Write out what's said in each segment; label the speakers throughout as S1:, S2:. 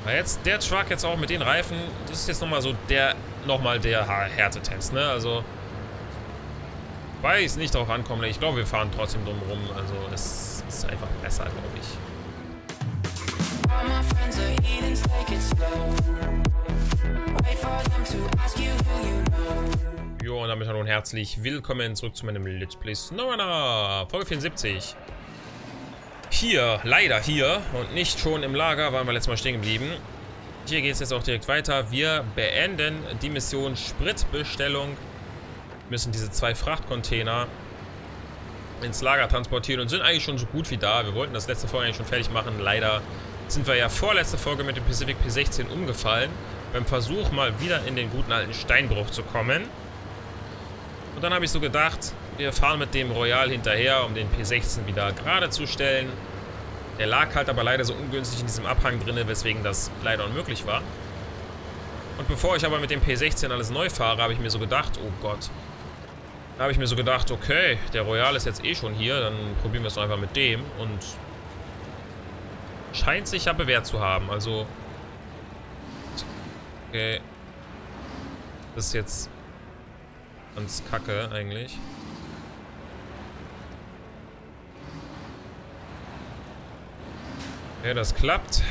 S1: Weil jetzt der Truck jetzt auch mit den Reifen, das ist jetzt nochmal so der Härtetest, ne? Also, weil es nicht drauf ankommt, ich glaube, wir fahren trotzdem drum rum. Also, es ist einfach besser, glaube ich. Jo, und damit hallo und herzlich willkommen zurück zu meinem Let's Play Snowrunner, Folge 74. Hier, leider hier und nicht schon im Lager, waren wir letztes Mal stehen geblieben. Hier geht es jetzt auch direkt weiter. Wir beenden die Mission Spritbestellung. Müssen diese 2 Frachtcontainer ins Lager transportieren und sind eigentlich schon so gut wie da. Wir wollten das letzte Folge eigentlich schon fertig machen. Leider sind wir ja vorletzte Folge mit dem Pacific P16 umgefallen. Beim Versuch mal wieder in den guten alten Steinbruch zu kommen. Und dann habe ich so gedacht, wir fahren mit dem Royal hinterher, um den P16 wieder gerade zu stellen. Der lag halt aber leider so ungünstig in diesem Abhang drin, weswegen das leider unmöglich war. Und bevor ich aber mit dem P16 alles neu fahre, habe ich mir so gedacht, oh Gott. Da habe ich mir so gedacht, okay, der Royal ist jetzt eh schon hier, dann probieren wir es doch einfach mit dem. Und scheint sich ja bewährt zu haben, also... Okay. Das ist jetzt... ganz kacke eigentlich. Ja, das klappt.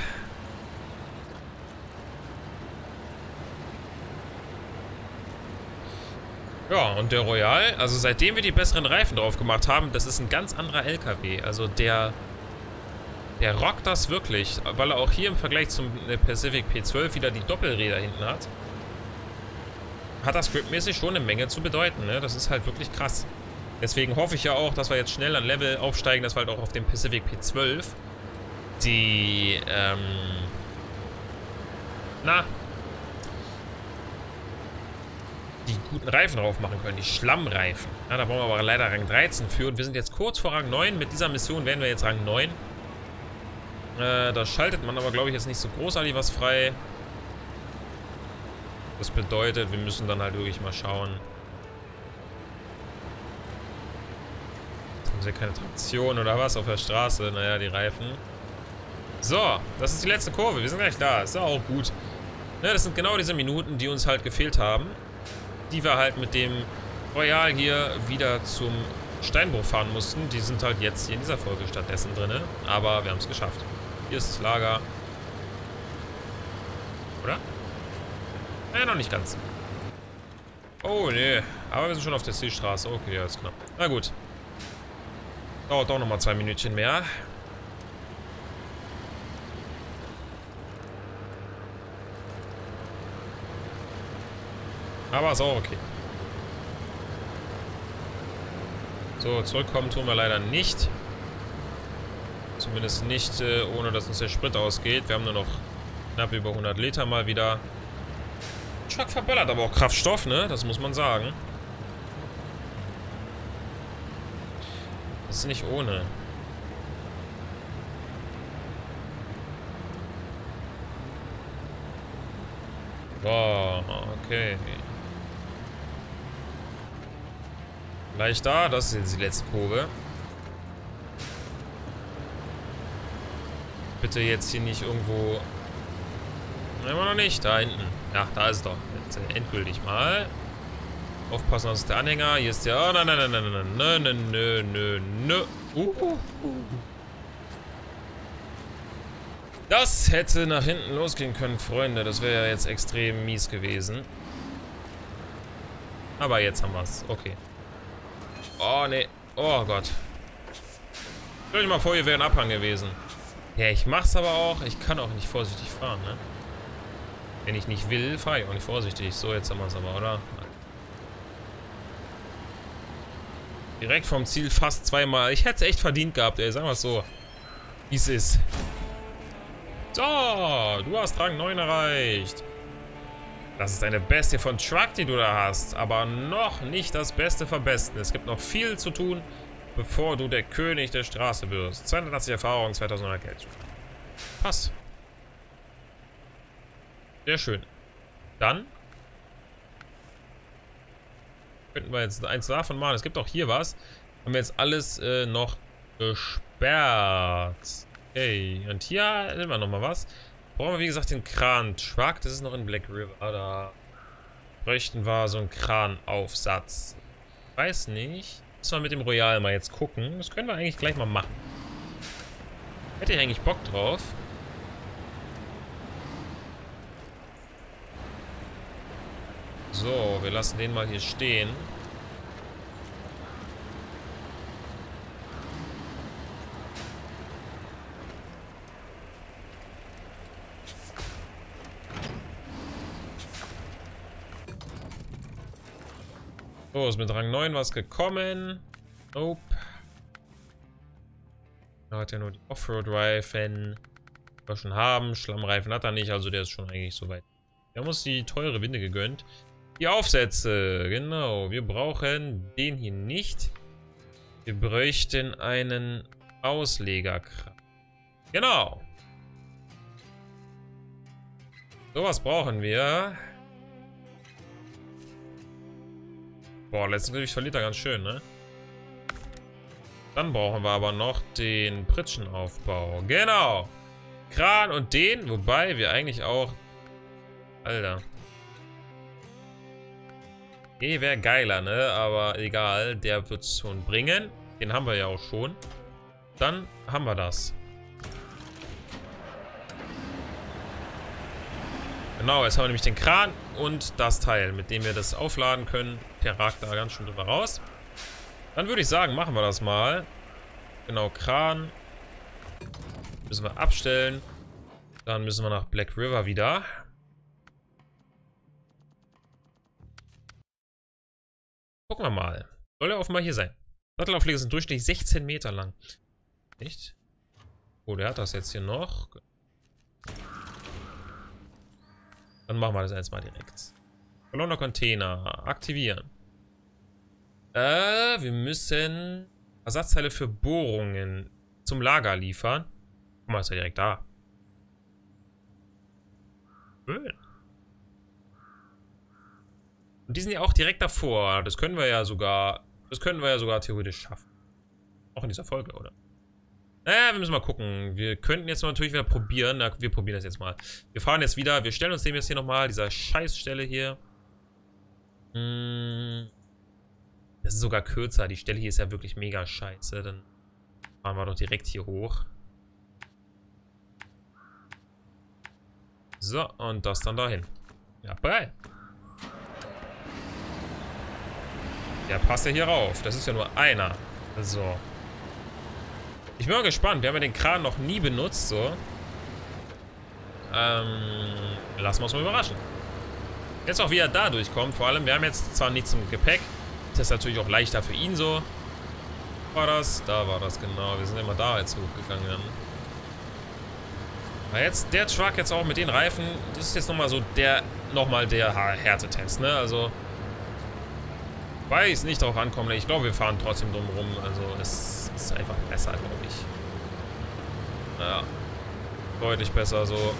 S1: Ja, und der Royal, also seitdem wir die besseren Reifen drauf gemacht haben, das ist ein ganz anderer LKW. Also der rockt das wirklich, weil er auch hier im Vergleich zum Pacific P12 wieder die Doppelräder hinten hat. Hat das gripmäßig schon eine Menge zu bedeuten, ne? Das ist halt wirklich krass. Deswegen hoffe ich ja auch, dass wir jetzt schnell an Level aufsteigen, dass wir halt auch auf dem Pacific P12 die, die guten Reifen drauf machen können, die Schlammreifen. Ja, da wollen wir aber leider Rang 13 für und wir sind jetzt kurz vor Rang 9. Mit dieser Mission werden wir jetzt Rang 9. Da schaltet man aber, glaube ich, jetzt nicht so großartig was frei. Das bedeutet, wir müssen dann halt wirklich mal schauen. Jetzt haben sie keine Traktion oder was auf der Straße. Naja, die Reifen. So, das ist die letzte Kurve. Wir sind gleich da. Ist ja auch gut. Ja, das sind genau diese Minuten, die uns halt gefehlt haben. Die wir halt mit dem Royal hier wieder zum Steinbruch fahren mussten. Die sind halt jetzt hier in dieser Folge stattdessen drin. Aber wir haben es geschafft. Hier ist das Lager. Oder? Ja, noch nicht ganz. Oh, nee. Aber wir sind schon auf der Zielstraße. Okay, alles klar. Na gut. Dauert doch nochmal 2 Minütchen mehr. Aber ist auch okay. So, zurückkommen tun wir leider nicht. Zumindest nicht, ohne dass uns der Sprit ausgeht. Wir haben nur noch knapp über 100 Liter mal wieder. Der Truck verballert aber auch Kraftstoff, ne? Das muss man sagen. Das ist nicht ohne. Boah, okay. Gleich da, das ist jetzt die letzte Kurve. Bitte jetzt hier nicht irgendwo... Immer noch nicht, da hinten. Ja, da ist es doch. Jetzt endgültig mal. Aufpassen, das ist der Anhänger. Hier ist der... Oh, nein, nein, nein, nein, nein, nein, nein, nein, nein, nein. Das hätte nach hinten losgehen können, Freunde. Das wäre ja jetzt extrem mies gewesen. Aber jetzt haben wir es. Okay. Oh, nee. Oh Gott. Stell dir mal vor, hier wäre ein Abhang gewesen. Ja, ich mach's aber auch. Ich kann auch nicht vorsichtig fahren, ne? Wenn ich nicht will, fahre ich auch nicht vorsichtig. So, jetzt haben wir es aber, oder? Direkt vom Ziel fast zweimal. Ich hätte es echt verdient gehabt, ey. Sagen wir es so. Wie es ist. So, du hast Rang 9 erreicht. Das ist eine Bestie von Truck, die du da hast. Aber noch nicht das Beste vom Besten. Es gibt noch viel zu tun, bevor du der König der Straße wirst. 280 Erfahrung, 2900 Geld. Passt. Sehr schön. Dann könnten wir jetzt eins davon machen. Es gibt auch hier was. Haben wir jetzt alles noch gesperrt. Okay, und hier nehmen wir nochmal was. brauchen wir, wie gesagt, den Kran-Truck. Das ist noch in Black River. Da bräuchten wir so einen Kranaufsatz. Weiß nicht. Müssen wir mit dem Royal mal jetzt gucken. Das können wir eigentlich gleich mal machen. Hätte ich eigentlich Bock drauf. So, wir lassen den mal hier stehen. So, ist mit Rang 9 was gekommen. Nope. Er hat ja nur die Offroad-Reifen. Die wir schon haben. Schlammreifen hat er nicht, also der ist schon eigentlich soweit. Wir haben uns die teure Winde gegönnt. Die Aufsätze, genau. Wir brauchen den hier nicht. Wir bräuchten einen Auslegerkran. Genau. Sowas brauchen wir. Boah, letztes Gewicht verliert er ganz schön, ne? Dann brauchen wir aber noch den Pritschenaufbau. Genau. Kran und den, wobei wir eigentlich auch... Alter. Wäre geiler, ne? Aber egal, der wird es schon bringen. Den haben wir ja auch schon. Dann haben wir das. Genau, jetzt haben wir nämlich den Kran und das Teil, mit dem wir das aufladen können. Der ragt da ganz schön drüber raus. Dann würde ich sagen, machen wir das mal. Genau, Kran. Müssen wir abstellen. Dann müssen wir nach Black River wieder. Gucken wir mal. Soll er offenbar hier sein. Sattelaufleger sind durchschnittlich 16 Meter lang. Nicht? Oh, der hat das jetzt hier noch. Dann machen wir das jetzt mal direkt. Verlorener Container. Aktivieren. Wir müssen Ersatzteile für Bohrungen zum Lager liefern. Guck mal, ist ja direkt da. Schön. Und die sind ja auch direkt davor. Das können wir ja sogar theoretisch schaffen. Auch in dieser Folge, oder? Naja, wir müssen mal gucken. Wir könnten jetzt natürlich wieder probieren. Na, wir probieren das jetzt mal. Wir fahren jetzt wieder. Wir stellen uns dem jetzt hier nochmal. Dieser Scheißstelle hier. Das ist sogar kürzer. Die Stelle hier ist ja wirklich mega scheiße. Dann fahren wir doch direkt hier hoch. So, und das dann dahin. Ja, geil. Der passt ja hier rauf. Das ist ja nur einer. So. Ich bin mal gespannt. Wir haben ja den Kran noch nie benutzt, so. Lassen wir uns mal überraschen. Jetzt auch, wie er da durchkommt. Vor allem, wir haben jetzt zwar nichts im Gepäck. Das ist natürlich auch leichter für ihn so. War das? Da war das, genau. Wir sind immer da jetzt hochgegangen dann. Aber jetzt der Truck jetzt auch mit den Reifen, das ist jetzt nochmal so der Härtetest, ne? Also, weiß nicht drauf ankommen. Ich glaube, wir fahren trotzdem drum rum. Also, es ist einfach besser, glaube ich. Ja. Deutlich besser so.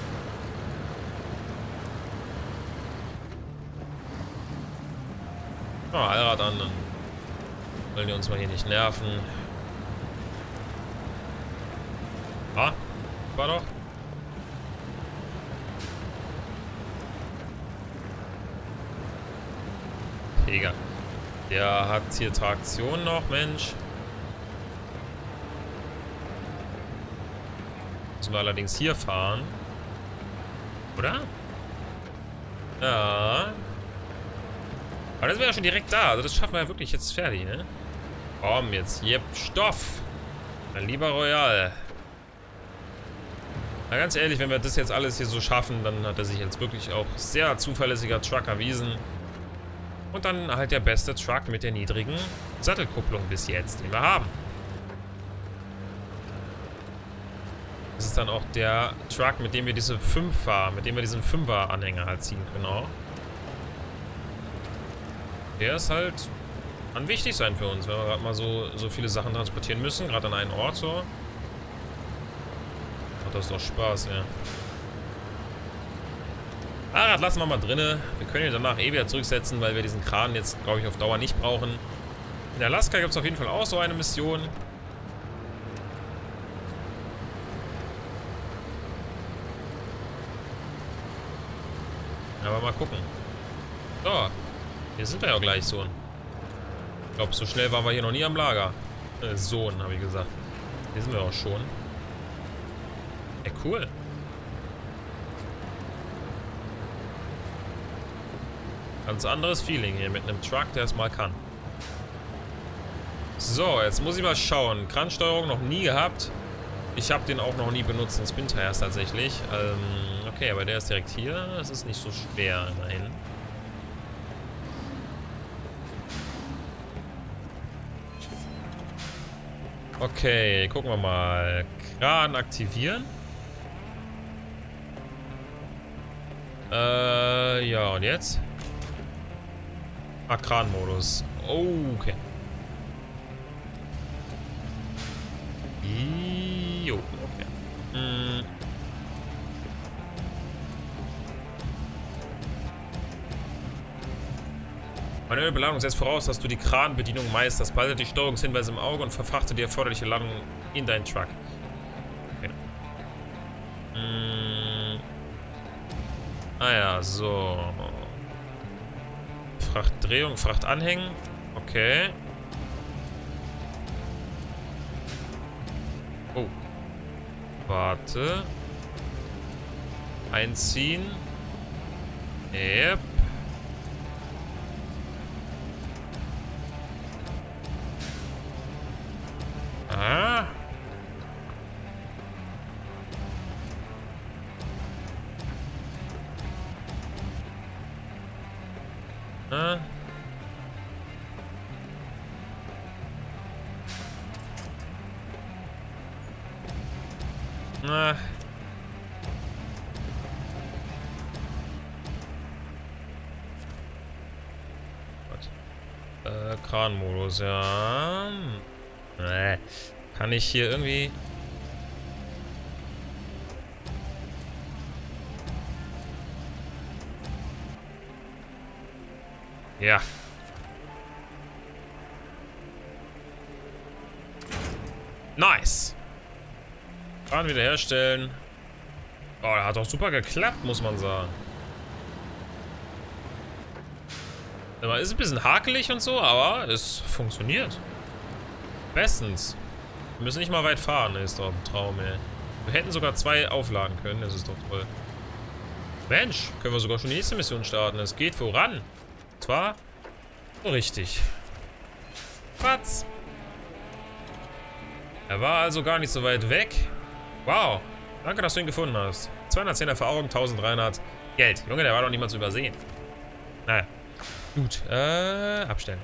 S1: Ja, Allrad an, dann wollen die uns mal hier nicht nerven. Ah, war doch. Digga. Der hat hier Traktion noch, Mensch. Müssen wir allerdings hier fahren. Oder? Ja. Aber das wäre ja schon direkt da. Also das schaffen wir ja wirklich jetzt fertig, ne? Komm, jetzt. Yep, Stoff. Mein lieber Royal. Na, ganz ehrlich, wenn wir das jetzt alles hier so schaffen, dann hat er sich jetzt wirklich auch sehr zuverlässiger Truck erwiesen. Und dann halt der beste Truck mit der niedrigen Sattelkupplung bis jetzt, den wir haben. Das ist dann auch der Truck, mit dem wir diesen 5er-Anhänger halt ziehen können auch. Der ist halt an wichtig sein für uns, wenn wir gerade mal so viele Sachen transportieren müssen, gerade an einen Ort so. Macht das doch Spaß, ja. Fahrrad lassen wir mal drinne. Wir können ihn danach eh wieder zurücksetzen, weil wir diesen Kran jetzt, glaube ich, auf Dauer nicht brauchen. In Alaska gibt es auf jeden Fall auch so eine Mission. Aber mal gucken. So. Hier sind wir ja gleich, Sohn. Ich glaube, so schnell waren wir hier noch nie am Lager. Sohn, habe ich gesagt. Hier sind wir auch schon. Ey, cool. Ganz anderes Feeling hier mit einem Truck, der es mal kann. So, jetzt muss ich mal schauen. Kransteuerung noch nie gehabt. Ich habe den auch noch nie benutzt in Spin Tires tatsächlich. Okay, aber der ist direkt hier. Das ist nicht so schwer, immerhin. Okay, gucken wir mal. Kran aktivieren. Ja, und jetzt? Ah, Kranmodus. Okay. Jo, okay. Manuelle Beladung setzt voraus, dass du die Kranbedienung meisterst. Behalte die Steuerungshinweise im Auge und verfrachte die erforderliche Ladung in deinen Truck. Okay. Ah ja, so. Frachtdrehung, Fracht anhängen. Okay. Oh. Warte. Einziehen. Yep. Ah. Ah. Ah. Kranmodus, ja. Kann ich hier irgendwie... Ja. Nice. Kran wiederherstellen. Oh, hat doch super geklappt, muss man sagen. Ist ein bisschen hakelig und so, aber es funktioniert. Bestens. Wir müssen nicht mal weit fahren, ist doch ein Traum, ey. Wir hätten sogar 2 aufladen können, das ist doch toll. Mensch, können wir sogar schon die nächste Mission starten. Es geht voran. Und zwar so richtig. Was? Er war also gar nicht so weit weg. Wow. Danke, dass du ihn gefunden hast. 210 Erfahrung, 1300 Geld. Junge, der war doch niemand zu übersehen. Naja. Gut. Abstellen.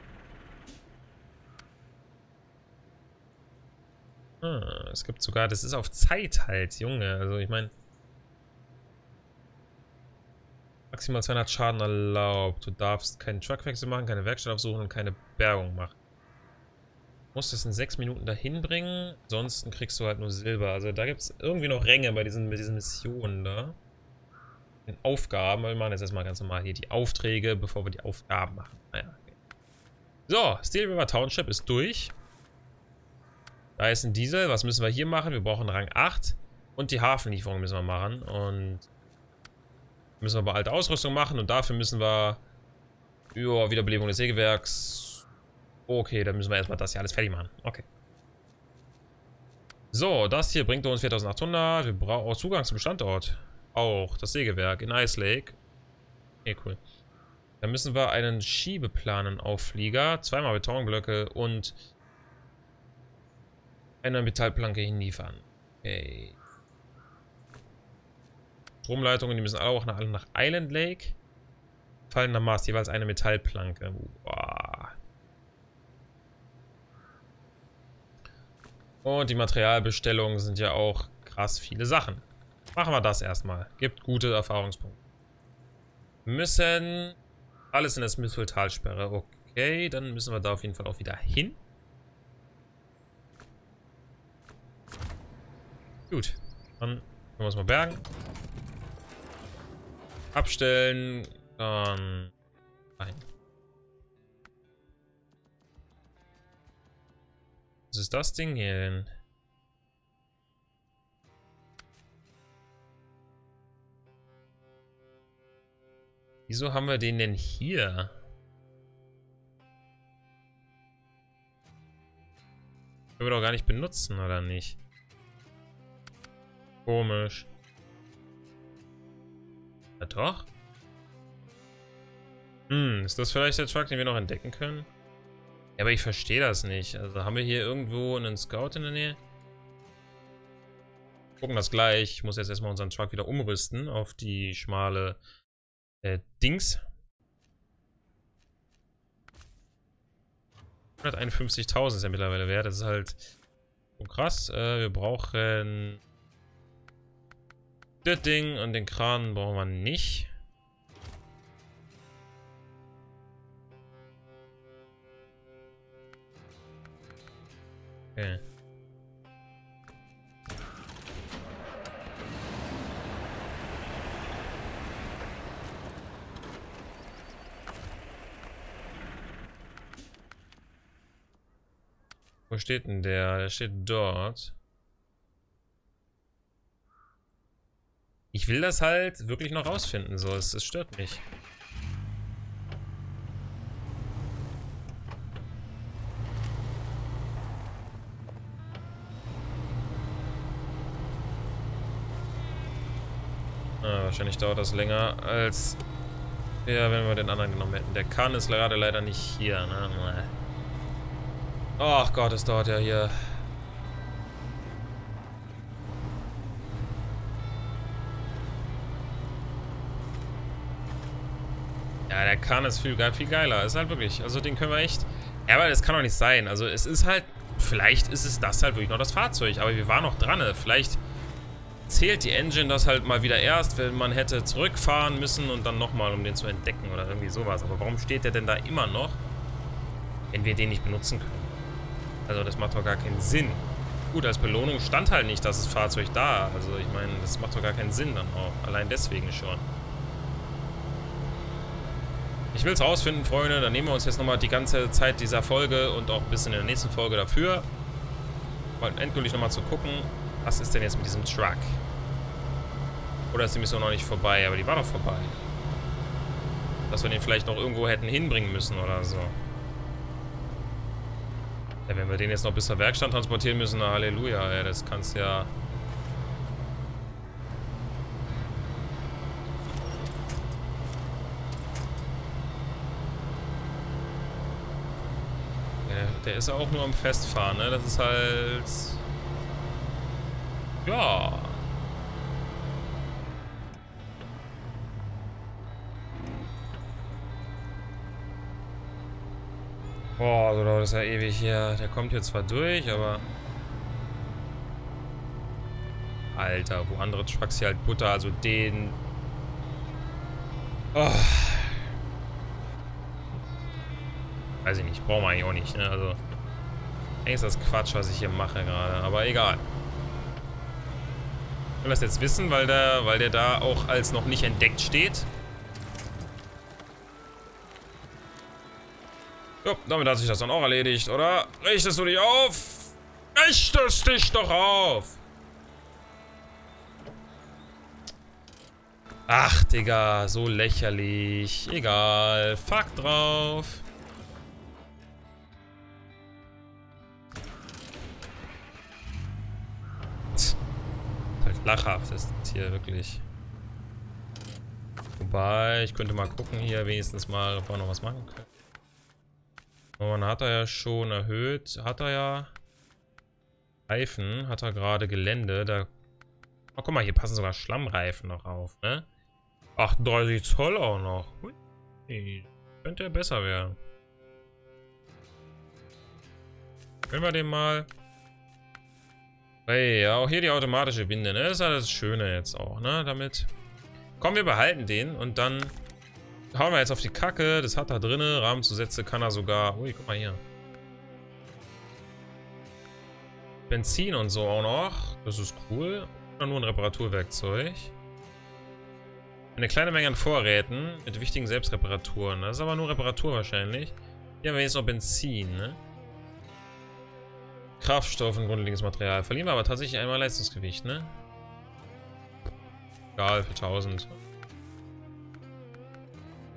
S1: Es gibt sogar, das ist auf Zeit halt, Junge. Also ich meine, maximal 200 Schaden erlaubt. Du darfst keinen Truckwechsel machen, keine Werkstatt aufsuchen und keine Bergung machen. Du musst es in 6 Minuten dahin bringen, ansonsten kriegst du halt nur Silber. Also da gibt es irgendwie noch Ränge bei diesen Missionen da. Den Aufgaben. Wir machen jetzt erstmal ganz normal hier die Aufträge, bevor wir die Aufgaben machen. Naja, okay. So, Steel River Township ist durch. Da ist ein Diesel. Was müssen wir hier machen? Wir brauchen Rang 8. Und die Hafenlieferung müssen wir machen. Und müssen wir aber alte Ausrüstung machen. Und dafür müssen wir... Ja, Wiederbelebung des Sägewerks. Okay, dann müssen wir erstmal das hier alles fertig machen. Okay. So, das hier bringt uns 4800. Wir brauchen auch Zugang zum Standort. Auch das Sägewerk in Ice Lake. Okay, cool. Dann müssen wir einen Schiebeplanen Aufflieger, 2-mal Betonblöcke und eine Metallplanke hinliefern. Okay. Stromleitungen, die müssen auch alle nach Island Lake. Fallender Mast, jeweils eine Metallplanke. Wow. Und die Materialbestellungen sind ja auch krass viele Sachen. Machen wir das erstmal. Gibt gute Erfahrungspunkte. Wir müssen alles in der Smithville-Talsperre. Okay, dann müssen wir da auf jeden Fall auch wieder hin. Gut, dann können wir uns mal bergen. Abstellen. Dann rein. Was ist das Ding hier denn? Wieso haben wir den denn hier? Können wir doch gar nicht benutzen, oder nicht? Komisch. Ja doch. Ist das vielleicht der Truck, den wir noch entdecken können? Ja, aber ich verstehe das nicht. Also haben wir hier irgendwo einen Scout in der Nähe? Gucken das gleich. Ich muss jetzt erstmal unseren Truck wieder umrüsten auf die schmale Dings. 151.000 ist ja mittlerweile wert. Das ist halt so krass. Wir brauchen das Ding und den Kran brauchen wir nicht. Okay. Wo steht denn der? Der steht dort. Ich will das halt wirklich noch rausfinden, so. Es stört mich. Wahrscheinlich dauert das länger als ja, wenn wir den anderen genommen hätten. Der Kahn ist gerade leider nicht hier, ne? Ach Gott, es dauert ja hier. Ja, der Kahn ist viel geiler. Ist halt wirklich. Also den können wir echt. Ja, aber das kann doch nicht sein. Also es ist halt. Vielleicht ist es das halt wirklich noch das Fahrzeug. Aber wir waren noch dran. Vielleicht zählt die Engine das halt mal wieder erst, wenn man hätte zurückfahren müssen und dann nochmal, um den zu entdecken oder irgendwie sowas. Aber warum steht der denn da immer noch, wenn wir den nicht benutzen können? Also das macht doch gar keinen Sinn. Gut, als Belohnung stand halt nicht, dass das Fahrzeug da. Also ich meine, das macht doch gar keinen Sinn dann auch. Allein deswegen schon. Ich will es rausfinden, Freunde. Dann nehmen wir uns jetzt nochmal die ganze Zeit dieser Folge und auch ein bisschen in der nächsten Folge dafür. Mal endgültig nochmal zu gucken, was ist denn jetzt mit diesem Truck? Oder ist die Mission noch nicht vorbei? Aber die war doch vorbei. Dass wir den vielleicht noch irgendwo hätten hinbringen müssen oder so. Ja, wenn wir den jetzt noch bis zur Werkstatt transportieren müssen, na Halleluja, ja, das kannst ja... Der ist ja auch nur am Festfahren, ne? Das ist halt... Ja. Boah, so dauert das ja ewig hier. Der kommt jetzt zwar durch, aber... Alter, wo andere Trucks hier halt Butter, also den... Oh. Weiß ich nicht, brauchen wir eigentlich auch nicht, ne? Also... Eigentlich ist das Quatsch, was ich hier mache gerade, aber egal. Ich will das jetzt wissen, weil der da auch als noch nicht entdeckt steht. Jo, damit hat sich das dann auch erledigt, oder? Richtest du dich auf? Richtest dich doch auf! Ach, Digga, so lächerlich. Egal, fuck drauf. Halt lachhaft ist das hier wirklich. Wobei, ich könnte mal gucken hier wenigstens mal, ob wir noch was machen können. Man hat er ja schon erhöht. Hat er ja Reifen. Hat er gerade Gelände. Da. Oh, guck mal, hier passen sogar Schlammreifen noch auf, ne? 38 Zoll auch noch. Hui. Könnte ja besser werden. Können wir den mal. Hey, ja, auch hier die automatische Winde, ne? Das ist ja das Schöne jetzt auch, ne? Damit. Komm, wir behalten den und dann. Hauen wir jetzt auf die Kacke, das hat er drinne. Rahmenzusätze kann er sogar. Ui, guck mal hier. Benzin und so auch noch. Das ist cool. Oder nur ein Reparaturwerkzeug. Eine kleine Menge an Vorräten mit wichtigen Selbstreparaturen. Das ist aber nur Reparatur wahrscheinlich. Hier haben wir jetzt noch Benzin, ne? Kraftstoff und grundlegendes Material. Verlieren wir aber tatsächlich einmal Leistungsgewicht, ne? Egal, für 1000.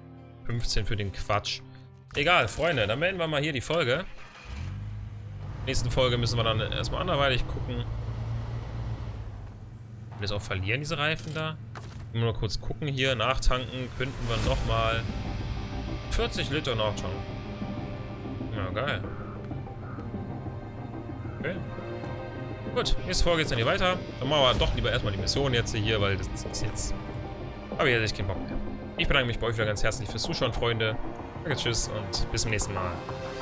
S1: 15 für den Quatsch. Egal, Freunde, dann beenden wir mal hier die Folge. Nächsten Folge müssen wir dann erstmal anderweitig gucken. Wir das auch verlieren, diese Reifen da. Nur noch kurz gucken hier, nachtanken könnten wir nochmal 40 Liter nachtanken. Ja, geil. Okay. Gut, nächste Folge geht's dann hier weiter. Dann machen wir doch lieber erstmal die Mission jetzt hier, weil das ist jetzt... Aber jetzt echt keinen Bock mehr. Ich bedanke mich bei euch wieder ganz herzlich fürs Zuschauen, Freunde. Danke, tschüss und bis zum nächsten Mal.